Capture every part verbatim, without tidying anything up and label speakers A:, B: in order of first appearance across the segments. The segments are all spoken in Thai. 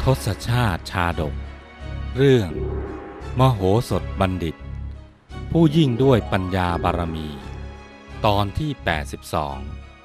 A: ศชาติชาดกเรื่องมโหสถบัณฑิตผู้ยิ่งด้วยปัญญาบารมีตอนที่แปดสิบสอง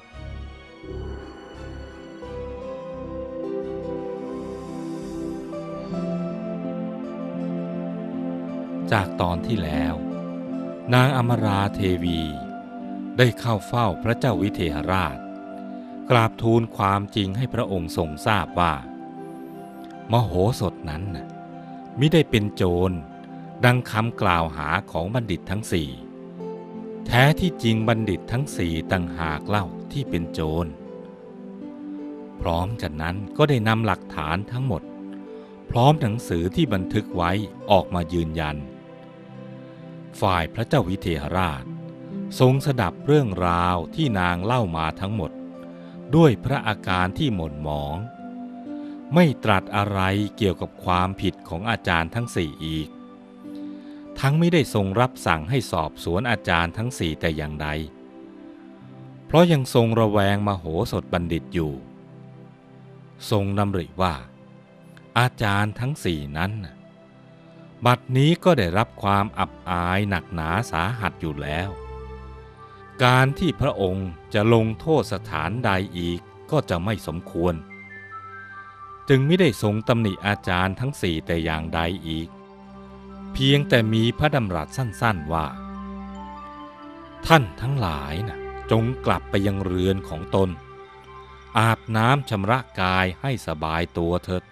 A: จากตอนที่แล้วนางอมราเทวีได้เข้าเฝ้าพระเจ้าวิเทหราชกราบทูลความจริงให้พระองค์ทรงทราบว่ามโหสถนั้นนะมิได้เป็นโจรดังคำกล่าวหาของบัณฑิตทั้งสี่แท้ที่จริงบัณฑิตทั้งสี่ต่างหากเล่าที่เป็นโจรพร้อมกันนั้นก็ได้นำหลักฐานทั้งหมดพร้อมหนังสือที่บันทึกไว้ออกมายืนยันฝ่ายพระเจ้าวิเทหราชทรงสดับเรื่องราวที่นางเล่ามาทั้งหมดด้วยพระอาการที่หม่นหมองไม่ตรัสอะไรเกี่ยวกับความผิดของอาจารย์ทั้งสี่อีกทั้งไม่ได้ทรงรับสั่งให้สอบสวนอาจารย์ทั้งสี่แต่อย่างใดเพราะยังทรงระแวงมโหสถบัณฑิตอยู่ทรงดำริว่าอาจารย์ทั้งสี่นั้นบัดนี้ก็ได้รับความอับอายหนักหนาสาหัสอยู่แล้วการที่พระองค์จะลงโทษสถานใดอีกก็จะไม่สมควรจึงไม่ได้ทรงตำหนิอาจารย์ทั้งสี่แต่อย่างใดอีกเพียงแต่มีพระดำรัสสั้นๆว่าท่านทั้งหลายนะจงกลับไปยังเรือนของตนอาบน้ำชำระกายให้สบายตัวเถิด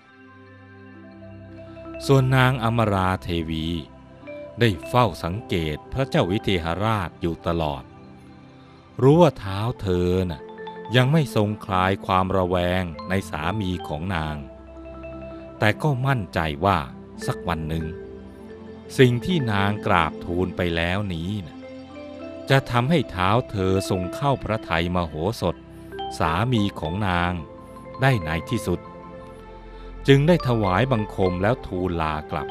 A: ส่วนนางอมราเทวีได้เฝ้าสังเกตพระเจ้าวิเทหราชอยู่ตลอดรู้ว่าเท้าเธอน่ะยังไม่ทรงคลายความระแวงในสามีของนางแต่ก็มั่นใจว่าสักวันหนึ่งสิ่งที่นางกราบทูลไปแล้วนี้นะจะทำให้เท้าเธอทรงเข้าพระทัยมโหสถสามีของนางได้ในที่สุดจึงได้ถวายบังคมแล้วทูลลากลับ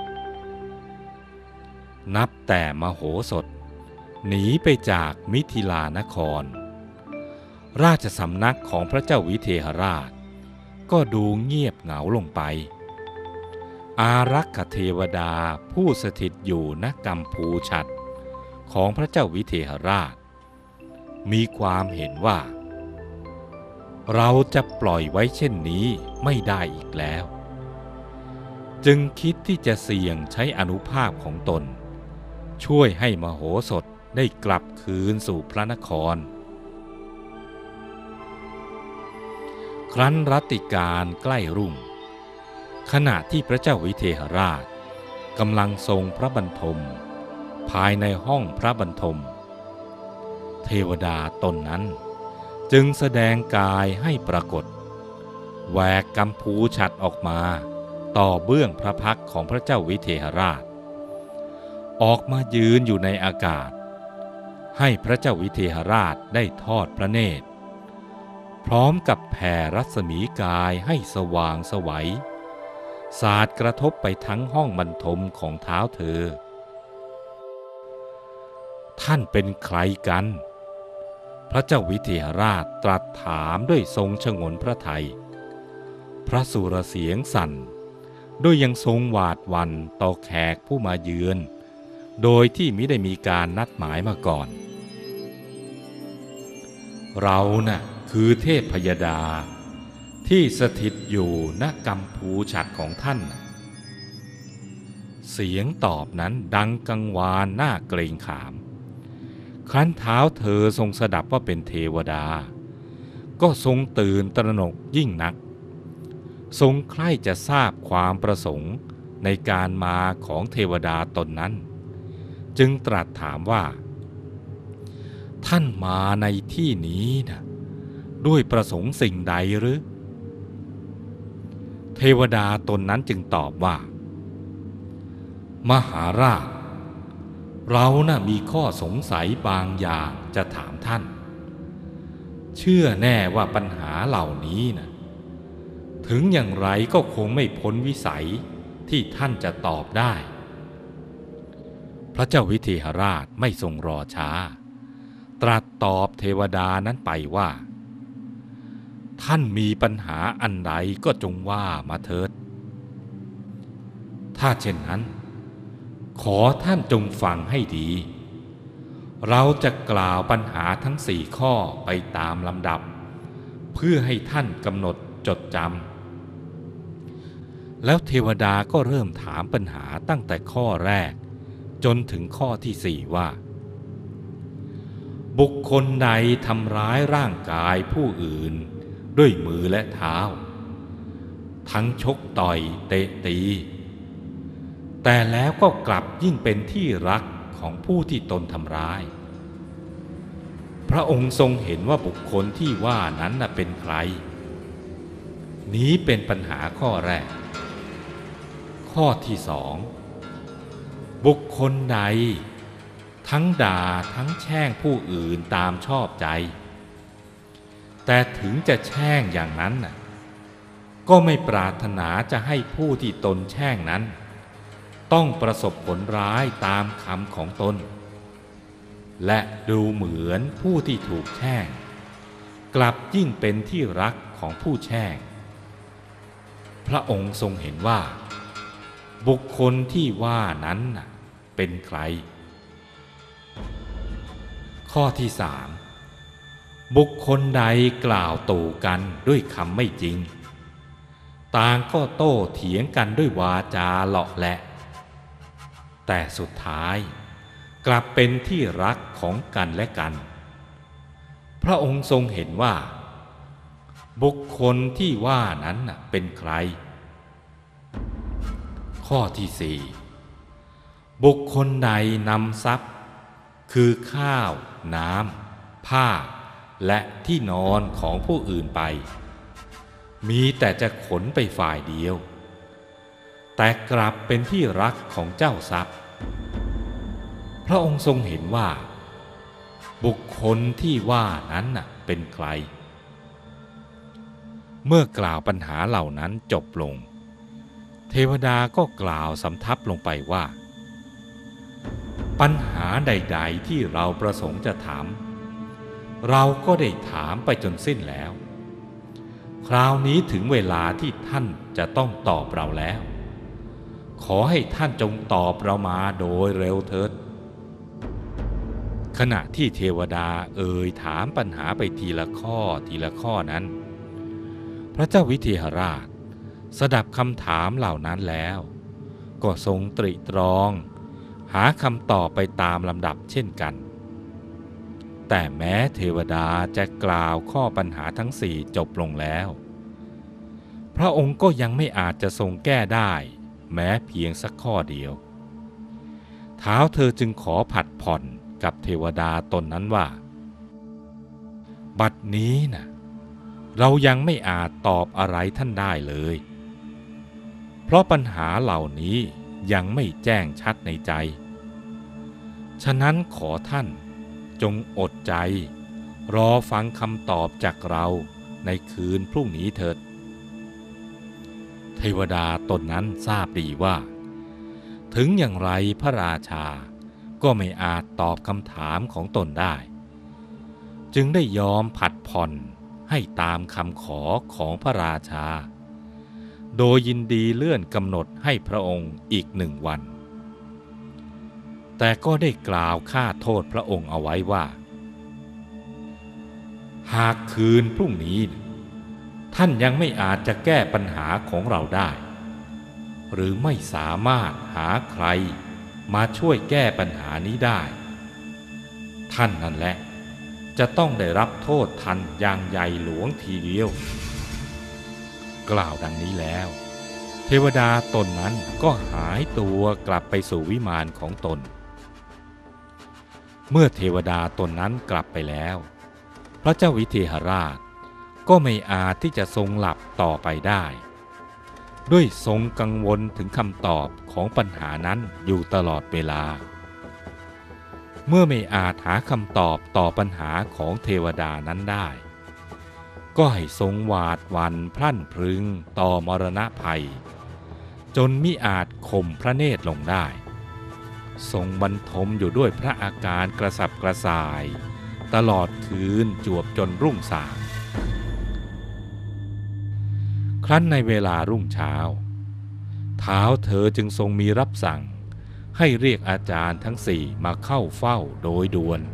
A: นับแต่มโหสถหนีไปจากมิถิลานครราชสำนักของพระเจ้าวิเทหราชก็ดูเงียบเหงาลงไปอารักขเทวดาผู้สถิตอยู่ณกัมพูฉัตรของพระเจ้าวิเทหราชมีความเห็นว่าเราจะปล่อยไว้เช่นนี้ไม่ได้อีกแล้วจึงคิดที่จะเสี่ยงใช้อานุภาพของตนช่วยให้มโหสถได้กลับคืนสู่พระนครครั้นรัตติการใกล้รุ่งขณะที่พระเจ้าวิเทหราชกำลังทรงพระบรรทมภายในห้องพระบรรทมเทวดาตนนั้นจึงแสดงกายให้ปรากฏแหวกกัมพูฉัตรออกมาต่อเบื้องพระพักตร์ของพระเจ้าวิเทหราชออกมายืนอยู่ในอากาศให้พระเจ้าวิเทหราชได้ทอดพระเนตรพร้อมกับแผ่รัศมีกายให้สว่างไสวสาดกระทบไปทั้งห้องบรรทมของเท้าเธอท่านเป็นใครกันพระเจ้าวิเทหราชตรัสถามด้วยทรงฉงนพระทัยพระสุรเสียงสั่นด้วยยังทรงหวาดหวั่นต่อแขกผู้มาเยือนโดยที่มิได้มีการนัดหมายมาก่อนเราน่ะคือเทพพยดาที่สถิตอยู่ณกัมพูฉัตรของท่านเสียงตอบนั้นดังกังวานน่าเกรงขามครั้นเท้าเธอทรงสดับว่าเป็นเทวดาก็ทรงตื่นตระหนกยิ่งนักทรงใคร่จะทราบความประสงค์ในการมาของเทวดาตนนั้นจึงตรัสถามว่าท่านมาในที่นี้นะด้วยประสงค์สิ่งใดหรือเทวดาตนนั้นจึงตอบว่ามหาราชเราน่ะมีข้อสงสัยบางอย่างจะถามท่านเชื่อแน่ว่าปัญหาเหล่านี้นะถึงอย่างไรก็คงไม่พ้นวิสัยที่ท่านจะตอบได้พระเจ้าวิเทหราชไม่ทรงรอช้าตรัสตอบเทวดานั้นไปว่า ท่านมีปัญหาอันใดก็จงว่ามาเถิดถ้าเช่นนั้นขอท่านจงฟังให้ดีเราจะกล่าวปัญหาทั้งสี่ข้อไปตามลำดับเพื่อให้ท่านกำหนดจดจำแล้วเทวดาก็เริ่มถามปัญหาตั้งแต่ข้อแรกจนถึงข้อที่สี่ว่าบุคคลใดทำร้ายร่างกายผู้อื่นด้วยมือและเท้าทั้งชกต่อยเตะตีแต่แล้วก็กลับยิ่งเป็นที่รักของผู้ที่ตนทำร้ายพระองค์ทรงเห็นว่าบุคคลที่ว่านั้นน่ะเป็นใครนี้เป็นปัญหาข้อแรกข้อที่สองบุคคลใดทั้งด่าทั้งแช่งผู้อื่นตามชอบใจแต่ถึงจะแช่งอย่างนั้นน่ะก็ไม่ปรารถนาจะให้ผู้ที่ตนแช่งนั้นต้องประสบผลร้ายตามคำของตนและดูเหมือนผู้ที่ถูกแช่งกลับยิ่งเป็นที่รักของผู้แช่งพระองค์ทรงเห็นว่าบุคคลที่ว่านั้นน่ะเป็นใครข้อที่สามบุคคลใดกล่าวตู่กันด้วยคำไม่จริงต่างก็โต้เถียงกันด้วยวาจาเลาะแหละแต่สุดท้ายกลับเป็นที่รักของกันและกันพระองค์ทรงเห็นว่าบุคคลที่ว่านั้นเป็นใครข้อที่สี่บุคคลใดนำทรัพย์คือข้าวน้ำผ้าและที่นอนของผู้อื่นไปมีแต่จะขนไปฝ่ายเดียวแต่กลับเป็นที่รักของเจ้าทรัพย์พระองค์ทรงเห็นว่าบุคคลที่ว่านั้นน่ะเป็นใครเมื่อกล่าวปัญหาเหล่านั้นจบลงเทวดาก็กล่าวสำทับลงไปว่าปัญหาใดๆที่เราประสงค์จะถามเราก็ได้ถามไปจนสิ้นแล้วคราวนี้ถึงเวลาที่ท่านจะต้องตอบเราแล้วขอให้ท่านจงตอบเรามาโดยเร็วเถิดขณะที่เทวดาเอ่ยถามปัญหาไปทีละข้อทีละข้อนั้นพระเจ้าวิเทหราชสดับคำถามเหล่านั้นแล้วก็ทรงตริตรองหาคำตอบไปตามลำดับเช่นกันแต่แม้เทวดาจะกล่าวข้อปัญหาทั้งสี่จบลงแล้วพระองค์ก็ยังไม่อาจจะทรงแก้ได้แม้เพียงสักข้อเดียวท้าวเธอจึงขอผัดผ่อนกับเทวดาตนนั้นว่าบัดนี้นะเรายังไม่อาจตอบอะไรท่านได้เลยเพราะปัญหาเหล่านี้ยังไม่แจ้งชัดในใจฉะนั้นขอท่านจงอดใจรอฟังคำตอบจากเราในคืนพรุ่งนี้เถิดเทวดาตนนั้นทราบดีว่าถึงอย่างไรพระราชาก็ไม่อาจตอบคำถามของตนได้จึงได้ยอมผัดผ่อนให้ตามคำขอของพระราชาโดยยินดีเลื่อนกำหนดให้พระองค์อีกหนึ่งวันแต่ก็ได้กล่าวฆ่าโทษพระองค์เอาไว้ว่าหากคืนพรุ่งนี้ท่านยังไม่อาจจะแก้ปัญหาของเราได้หรือไม่สามารถหาใครมาช่วยแก้ปัญหานี้ได้ท่านนั่นแหละจะต้องได้รับโทษทันอย่างใหญ่หลวงทีเดียวกล่าวดังนี้แล้วเทวดาตนนั้นก็หายตัวกลับไปสู่วิมานของตนเมื่อเทวดาตนนั้นกลับไปแล้วพระเจ้าวิเทหราชก็ไม่อาจที่จะทรงหลับต่อไปได้ด้วยทรงกังวลถึงคำตอบของปัญหานั้นอยู่ตลอดเวลาเมื่อไม่อาจหาคำตอบต่อปัญหาของเทวดานั้นได้ก็ให้ทรงหวาดหวั่นพลั่นพรึงต่อมรณะภัยจนมิอาจข่มพระเนตรลงได้ทรงบรรทมอยู่ด้วยพระอาการกระสับกระส่ายตลอดคืนจวบจนรุ่งสางครั้นในเวลารุ่งเช้าท้าวเธอจึงทรงมีรับสั่งให้เรียกอาจารย์ทั้งสี่มาเข้าเฝ้าโดยด่วน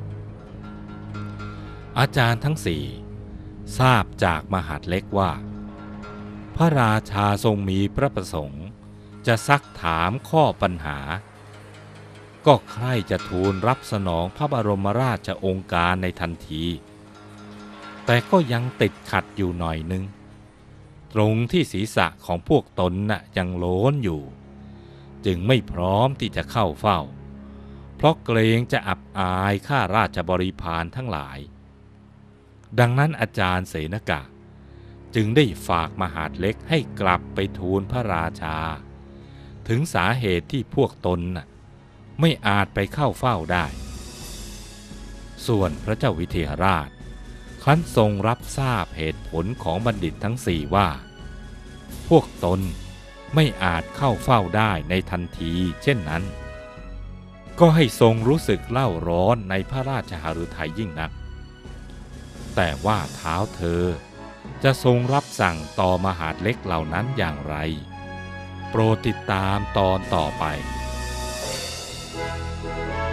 A: อาจารย์ทั้งสี่ทราบจากมหาดเล็กว่าพระราชาทรงมีพระประสงค์จะซักถามข้อปัญหาก็ใคร่จะทูลรับสนองพระบรมราชโองการในทันทีแต่ก็ยังติดขัดอยู่หน่อยนึงตรงที่ศีรษะของพวกตนน่ะยังโล้นอยู่จึงไม่พร้อมที่จะเข้าเฝ้าเพราะเกรงจะอับอายข้าราชบริพารทั้งหลายดังนั้นอาจารย์เสนกะจึงได้ฝากมหาดเล็กให้กลับไปทูลพระราชาถึงสาเหตุที่พวกตนน่ะไม่อาจไปเข้าเฝ้าได้ส่วนพระเจ้าวิเทหราชครั้นทรงรับทราบเหตุผลของบัณฑิตทั้งสี่ว่าพวกตนไม่อาจเข้าเฝ้าได้ในทันทีเช่นนั้นก็ให้ทรงรู้สึกเล่าร้อนในพระราชหฤทัยยิ่งนักแต่ว่าเท้าเธอจะทรงรับสั่งต่อมหาดเล็กเหล่านั้นอย่างไรโปรดติดตามตอนต่อไป